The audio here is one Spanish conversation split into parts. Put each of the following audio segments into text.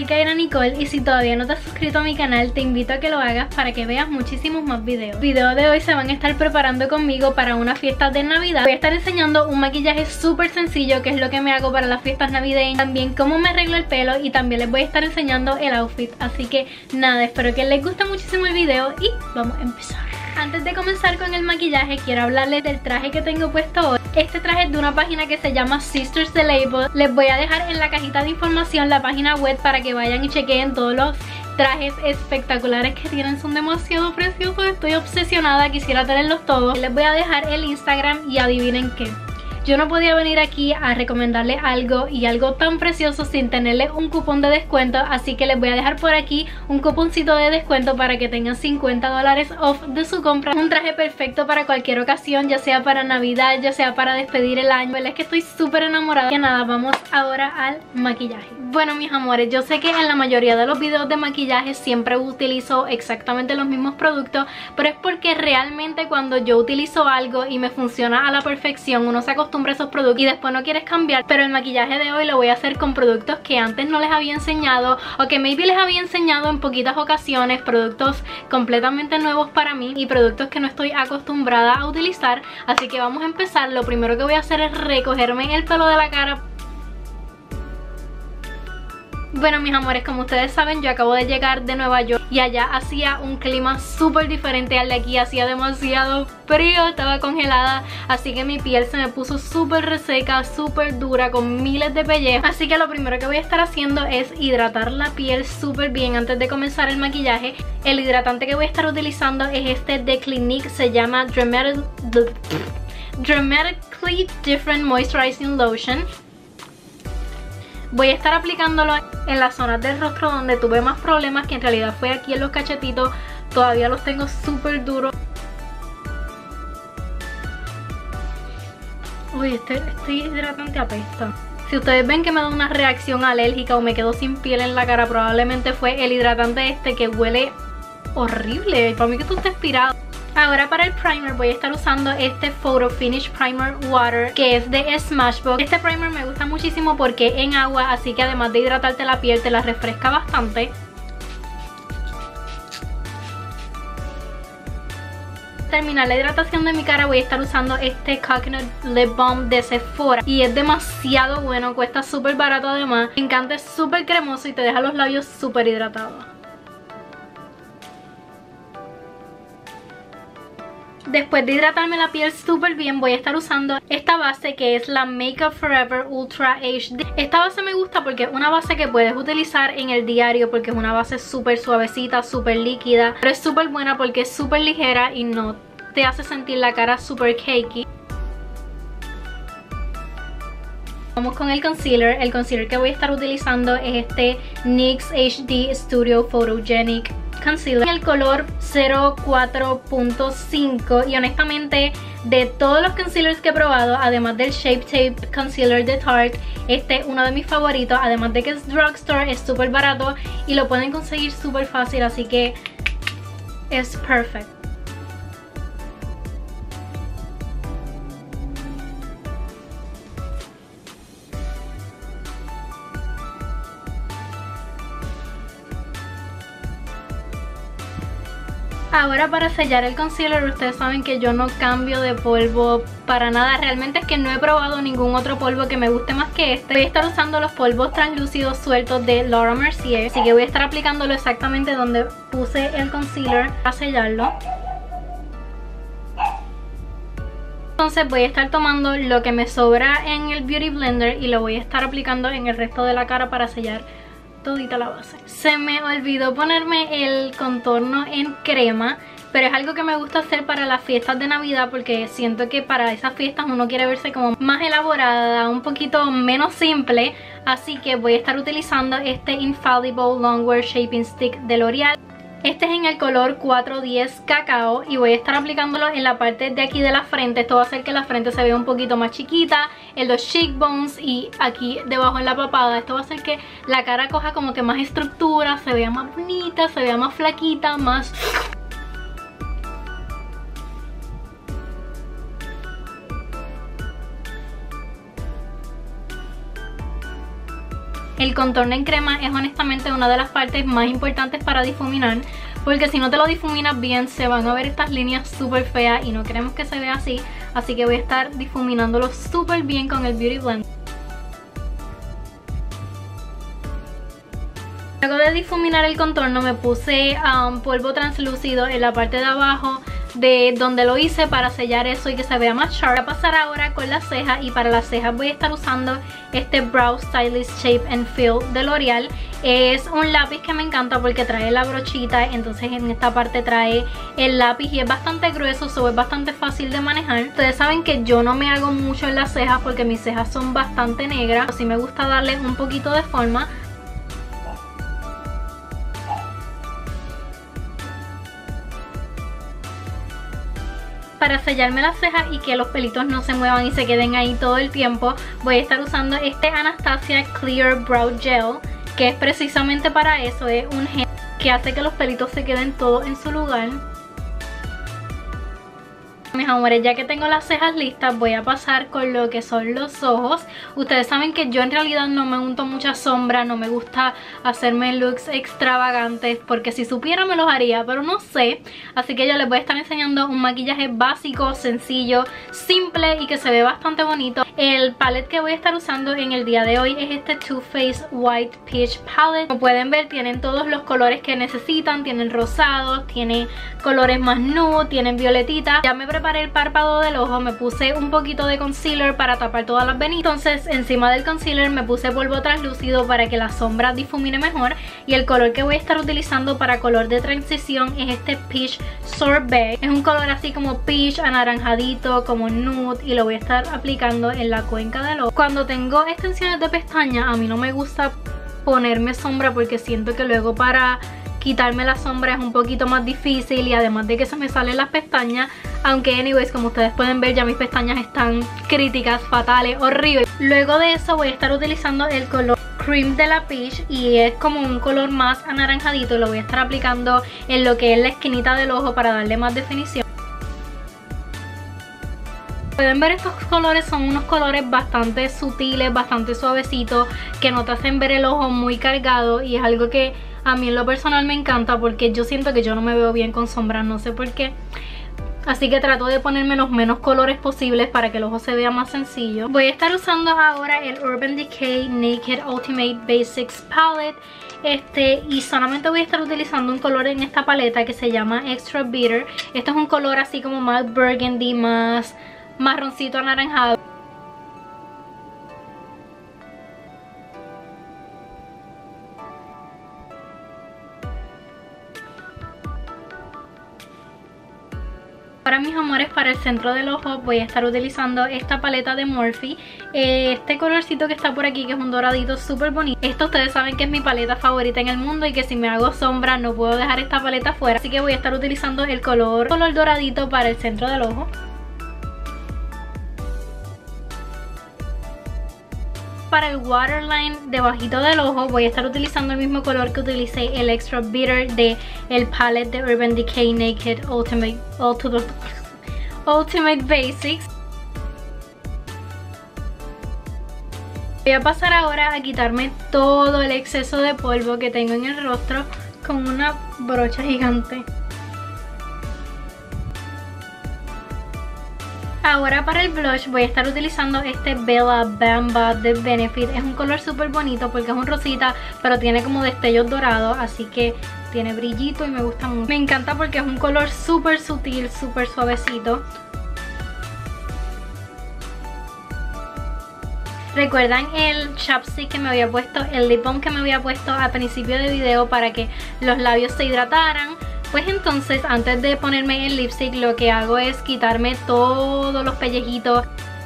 Kaira Nicole y si todavía no te has suscrito a mi canal te invito a que lo hagas para que veas muchísimos más videos. El video de hoy se van a estar preparando conmigo para una fiesta de Navidad. Voy a estar enseñando un maquillaje súper sencillo que es lo que me hago para las fiestas navideñas, también cómo me arreglo el pelo y también les voy a estar enseñando el outfit. Así que nada, espero que les guste muchísimo el video y vamos a empezar. Antes de comenzar con el maquillaje quiero hablarles del traje que tengo puesto hoy. Este traje es de una página que se llama Sisters The Label. Les voy a dejar en la cajita de información la página web para que vayan y chequeen todos los trajes espectaculares que tienen. Son demasiado preciosos, estoy obsesionada, quisiera tenerlos todos. Les voy a dejar el Instagram y adivinen qué. Yo no podía venir aquí a recomendarles algo y algo tan precioso sin tenerles un cupón de descuento, así que les voy a dejar por aquí un cuponcito de descuento para que tengan $50 off de su compra. Un traje perfecto para cualquier ocasión, ya sea para Navidad, ya sea para despedir el año. Es que estoy súper enamorada. Y nada, vamos ahora al maquillaje. Bueno, mis amores, yo sé que en la mayoría de los videos de maquillaje siempre utilizo exactamente los mismos productos, pero es porque realmente cuando yo utilizo algo y me funciona a la perfección, uno se acostumbra a esos productos y después no quieres cambiar. Pero el maquillaje de hoy lo voy a hacer con productos que antes no les había enseñado o que maybe les había enseñado en poquitas ocasiones, productos completamente nuevos para mí y productos que no estoy acostumbrada a utilizar. Así que vamos a empezar. Lo primero que voy a hacer es recogerme el pelo de la cara. Bueno, mis amores, como ustedes saben, yo acabo de llegar de Nueva York y allá hacía un clima súper diferente al de aquí. Hacía demasiado frío, estaba congelada, así que mi piel se me puso súper reseca, súper dura, con miles de pellejos. Así que lo primero que voy a estar haciendo es hidratar la piel súper bien antes de comenzar el maquillaje. El hidratante que voy a estar utilizando es este de Clinique, se llama Dramatically Different Moisturizing Lotion. Voy a estar aplicándolo en las zonas del rostro donde tuve más problemas, que en realidad fue aquí en los cachetitos. Todavía los tengo súper duros. Uy, este hidratante apesta. Si ustedes ven que me da una reacción alérgica o me quedo sin piel en la cara, probablemente fue el hidratante este que huele horrible. Para mí que esto está expirado. Ahora para el primer voy a estar usando este Photo Finish Primer Water, que es de Smashbox. Este primer me gusta muchísimo porque es en agua, así que además de hidratarte la piel te la refresca bastante. Para terminar la hidratación de mi cara voy a estar usando este Coconut Lip Balm de Sephora y es demasiado bueno, cuesta súper barato además. Me encanta, es súper cremoso y te deja los labios súper hidratados. Después de hidratarme la piel súper bien, voy a estar usando esta base que es la Make Up Forever Ultra HD. Esta base me gusta porque es una base que puedes utilizar en el diario porque es una base súper suavecita, súper líquida. Pero es súper buena porque es súper ligera y no te hace sentir la cara súper cakey. Vamos con el concealer. El concealer que voy a estar utilizando es este NYX HD Studio Photogenic Concealer en el color 04.5 y honestamente de todos los concealers que he probado, además del Shape Tape Concealer de Tarte, este es uno de mis favoritos, además de que es drugstore, es súper barato y lo pueden conseguir súper fácil, así que es perfecto. Ahora para sellar el concealer, ustedes saben que yo no cambio de polvo para nada. Realmente es que no he probado ningún otro polvo que me guste más que este. Voy a estar usando los polvos translúcidos sueltos de Laura Mercier. Así que voy a estar aplicándolo exactamente donde puse el concealer para sellarlo. Entonces voy a estar tomando lo que me sobra en el Beauty Blender y lo voy a estar aplicando en el resto de la cara para sellar todita la base. Se me olvidó ponerme el contorno en crema, pero es algo que me gusta hacer para las fiestas de Navidad porque siento que para esas fiestas uno quiere verse como más elaborada, un poquito menos simple, así que voy a estar utilizando este Infallible Longwear Shaping Stick de L'Oreal. Este es en el color 410 Cacao y voy a estar aplicándolo en la parte de aquí de la frente. Esto va a hacer que la frente se vea un poquito más chiquita, en los cheekbones y aquí debajo en la papada. Esto va a hacer que la cara coja como que más estructura, se vea más bonita, se vea más flaquita, más... El contorno en crema es honestamente una de las partes más importantes para difuminar, porque si no te lo difuminas bien se van a ver estas líneas súper feas y no queremos que se vea así. Así que voy a estar difuminándolo súper bien con el Beauty Blender. Luego de difuminar el contorno me puse polvo translúcido en la parte de abajo de donde lo hice para sellar eso y que se vea más sharp. Voy a pasar ahora con las cejas y para las cejas voy a estar usando este Brow Stylist Shape and Fill de L'Oreal. Es un lápiz que me encanta porque trae la brochita, entonces en esta parte trae el lápiz y es bastante grueso, es bastante fácil de manejar. Ustedes saben que yo no me hago mucho en las cejas porque mis cejas son bastante negras, así me gusta darle un poquito de forma. Para sellarme las cejas y que los pelitos no se muevan y se queden ahí todo el tiempo, voy a estar usando este Anastasia Clear Brow Gel, que es precisamente para eso. Es un gel que hace que los pelitos se queden todos en su lugar. Mis amores, ya que tengo las cejas listas, voy a pasar con lo que son los ojos. Ustedes saben que yo en realidad no me unto mucha sombra, no me gusta hacerme looks extravagantes, porque si supiera me los haría, pero no sé. Así que yo les voy a estar enseñando un maquillaje básico, sencillo, simple y que se ve bastante bonito. El palette que voy a estar usando en el día de hoy es este Too Faced White Peach Palette. Como pueden ver, tienen todos los colores que necesitan, tienen rosados, tienen colores más nude, tienen violetita. Ya me preparé el párpado del ojo, me puse un poquito de concealer para tapar todas las venitas. Entonces encima del concealer me puse polvo translúcido para que la sombra difumine mejor. Y el color que voy a estar utilizando para color de transición es este Peach Sorbet. Es un color así como peach, anaranjadito, como nude, y lo voy a estar aplicando en la cuenca del ojo. Cuando tengo extensiones de pestaña a mí no me gusta ponerme sombra porque siento que luego para quitarme la sombra es un poquito más difícil y además de que se me salen las pestañas, aunque anyways, como ustedes pueden ver, ya mis pestañas están críticas, fatales, horribles. Luego de eso voy a estar utilizando el color Cream de la Peach y es como un color más anaranjadito y lo voy a estar aplicando en lo que es la esquinita del ojo para darle más definición. Pueden ver, estos colores son unos colores bastante sutiles, bastante suavecitos, que no te hacen ver el ojo muy cargado y es algo que a mí en lo personal me encanta porque yo siento que yo no me veo bien con sombras, no sé por qué. Así que trato de ponerme los menos colores posibles para que el ojo se vea más sencillo. Voy a estar usando ahora el Urban Decay Naked Ultimate Basics Palette. Y solamente voy a estar utilizando un color en esta paleta que se llama Extra Bitter. Este es un color así como más burgundy, más marroncito anaranjado. Ahora, mis amores, para el centro del ojo voy a estar utilizando esta paleta de Morphe. Este colorcito que está por aquí, que es un doradito súper bonito. Esto ustedes saben que es mi paleta favorita en el mundo y que si me hago sombra no puedo dejar esta paleta fuera. Así que voy a estar utilizando el color doradito para el centro del ojo. Para el waterline debajito del ojo voy a estar utilizando el mismo color que utilicé el Extra Bitter de el palette de Urban Decay Naked Ultimate Basics. Voy a pasar ahora a quitarme todo el exceso de polvo que tengo en el rostro con una brocha gigante. Ahora para el blush voy a estar utilizando este Bella Bamba de Benefit. Es un color súper bonito porque es un rosita, pero tiene como destellos dorados, así que tiene brillito y me gusta mucho. Me encanta porque es un color súper sutil, súper suavecito. ¿Recuerdan el chapstick que me había puesto, el lip balm que me había puesto al principio del video para que los labios se hidrataran? Pues entonces, antes de ponerme el lipstick, lo que hago es quitarme todos los pellejitos.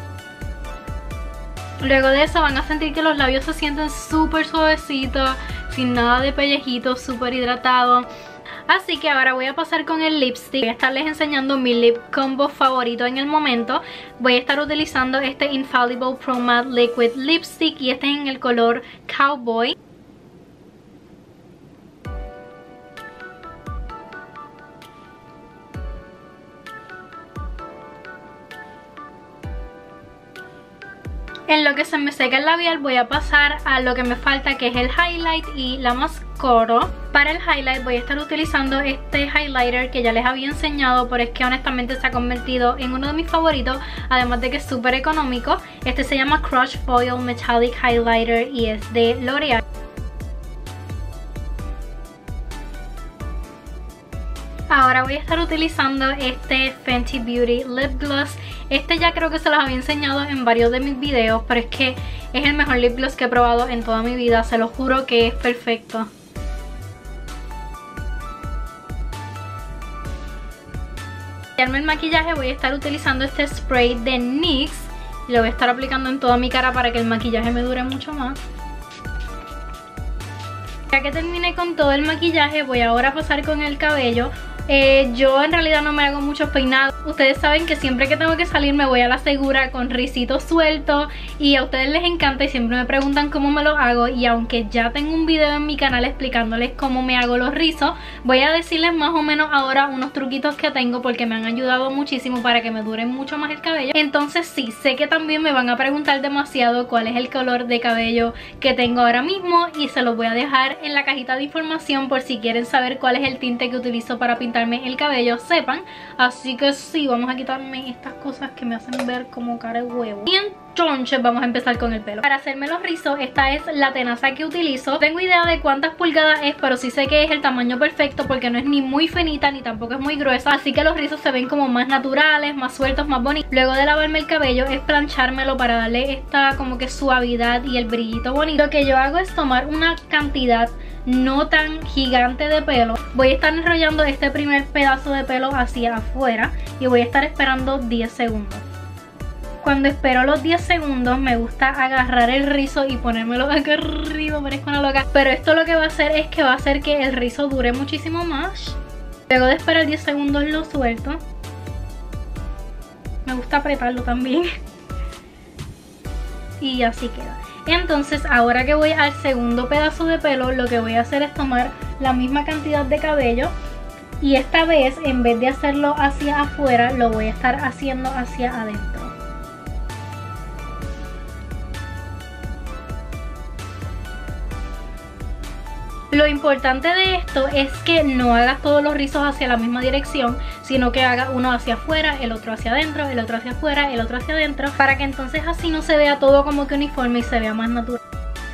Luego de eso van a sentir que los labios se sienten súper suavecitos, sin nada de pellejitos, súper hidratados. Así que ahora voy a pasar con el lipstick. Voy a estarles enseñando mi lip combo favorito en el momento. Voy a estar utilizando este Infallible Pro Matte Liquid Lipstick y este es en el color Cowboy. En lo que se me seca el labial voy a pasar a lo que me falta, que es el highlight y la mascara. Para el highlight voy a estar utilizando este highlighter que ya les había enseñado, pero es que honestamente se ha convertido en uno de mis favoritos, además de que es súper económico. Este se llama Crush Foil Metallic Highlighter y es de L'Oreal. Ahora voy a estar utilizando este Fenty Beauty Lip Gloss. Este ya creo que se los había enseñado en varios de mis videos, pero es que es el mejor lip gloss que he probado en toda mi vida. Se lo juro que es perfecto. Para armar el maquillaje voy a estar utilizando este spray de NYX y lo voy a estar aplicando en toda mi cara para que el maquillaje me dure mucho más. Ya que terminé con todo el maquillaje, voy ahora a pasar con el cabello. Yo en realidad no me hago muchos peinados. Ustedes saben que siempre que tengo que salir me voy a la segura con risitos sueltos y a ustedes les encanta y siempre me preguntan cómo me los hago, y aunque ya tengo un video en mi canal explicándoles cómo me hago los rizos, voy a decirles más o menos ahora unos truquitos que tengo porque me han ayudado muchísimo para que me dure mucho más el cabello. Entonces sí, sé que también me van a preguntar demasiado cuál es el color de cabello que tengo ahora mismo y se los voy a dejar en la cajita de información por si quieren saber cuál es el tinte que utilizo para pintarme el cabello, sepan. Así que sí, vamos a quitarme estas cosas que me hacen ver como cara de huevo. Y entonces vamos a empezar con el pelo. Para hacerme los rizos, esta es la tenaza que utilizo. No tengo idea de cuántas pulgadas es, pero sí sé que es el tamaño perfecto porque no es ni muy finita ni tampoco es muy gruesa. Así que los rizos se ven como más naturales, más sueltos, más bonitos. Luego de lavarme el cabello es planchármelo para darle esta como que suavidad y el brillito bonito. Lo que yo hago es tomar una cantidad no tan gigante de pelo. Voy a estar enrollando este primer pedazo de pelo hacia afuera y voy a estar esperando 10 segundos. Cuando espero los 10 segundos me gusta agarrar el rizo y ponérmelo acá arriba, parezco una loca. Pero esto lo que va a hacer es que va a hacer que el rizo dure muchísimo más. Luego de esperar 10 segundos lo suelto. Me gusta apretarlo también. Y así queda. Entonces ahora que voy al segundo pedazo de pelo, lo que voy a hacer es tomar la misma cantidad de cabello y esta vez en vez de hacerlo hacia afuera lo voy a estar haciendo hacia adentro. Lo importante de esto es que no hagas todos los rizos hacia la misma dirección, sino que hagas uno hacia afuera, el otro hacia adentro, el otro hacia afuera, el otro hacia adentro, para que entonces así no se vea todo como que uniforme y se vea más natural.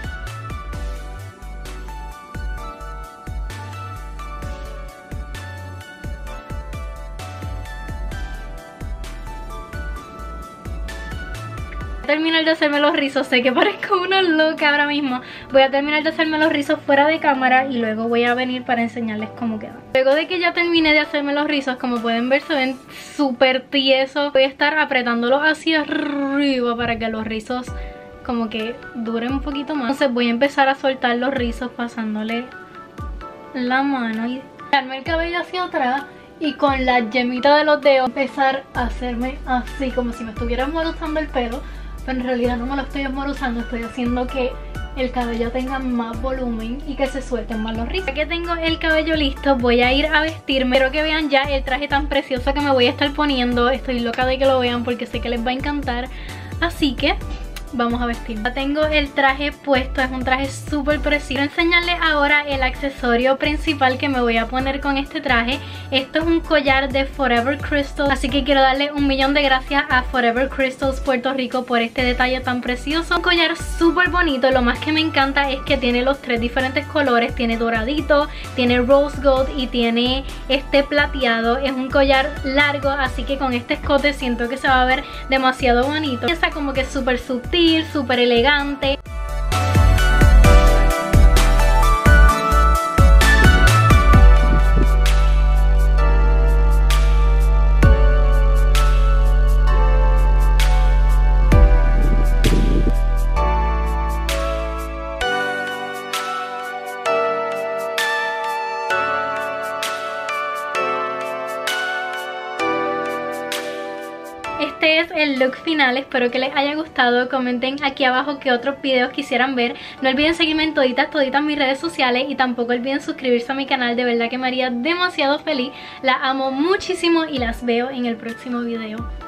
Terminar de hacerme los rizos, sé que parezco una loca ahora mismo. Voy a terminar de hacerme los rizos fuera de cámara y luego voy a venir para enseñarles cómo quedan. Luego de que ya terminé de hacerme los rizos, como pueden ver se ven súper tiesos. Voy a estar apretándolos hacia arriba para que los rizos como que duren un poquito más. Entonces voy a empezar a soltar los rizos pasándole la mano y darme el cabello hacia atrás. Y con la yemita de los dedos empezar a hacerme así, como si me estuviera esmoruzando el pelo. Pero en realidad no me lo estoy esmoruzando, estoy haciendo que el cabello tenga más volumen y que se suelten más los rizos. Ya que tengo el cabello listo, voy a ir a vestirme. Quiero que vean ya el traje tan precioso que me voy a estar poniendo. Estoy loca de que lo vean porque sé que les va a encantar. Así que vamos a vestirme. Ya tengo el traje puesto, es un traje súper precioso. Quiero enseñarles ahora el accesorio principal que me voy a poner con este traje. Esto es un collar de Forever Crystals, así que quiero darle un millón de gracias a Forever Crystals Puerto Rico por este detalle tan precioso. Un collar súper bonito, lo más que me encanta es que tiene los tres diferentes colores. Tiene doradito, tiene rose gold y tiene este plateado. Es un collar largo, así que con este escote siento que se va a ver demasiado bonito. Está como que súper sutil, súper elegante. Este es el look final, espero que les haya gustado. Comenten aquí abajo qué otros videos quisieran ver. No olviden seguirme en toditas mis redes sociales y tampoco olviden suscribirse a mi canal, de verdad que me haría demasiado feliz. Las amo muchísimo y las veo en el próximo video.